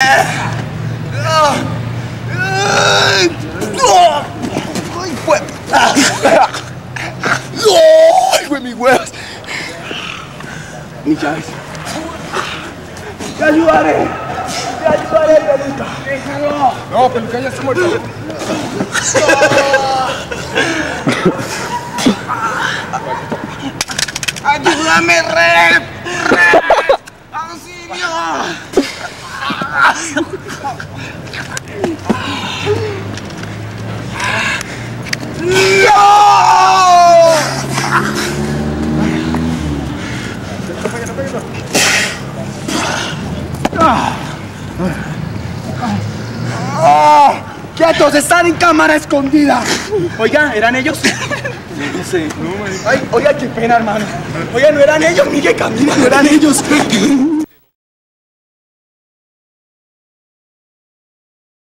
¡Ay, mis huevos! Ni llaves. ¡Te ayudaré! ¡Te ayudaré, Peluca! ¡Déjalo! No, Peluca ya está muerto. ¡Ayúdame, Rep! ¡Rep! ¡Auxilio! ¡No! ¡Quietos! ¡Están en cámara escondida! Oiga, ¿eran ellos? No sé. Ay, oiga, qué pena, hermano. Oiga, no eran ellos, Miguel, camina, no eran ellos.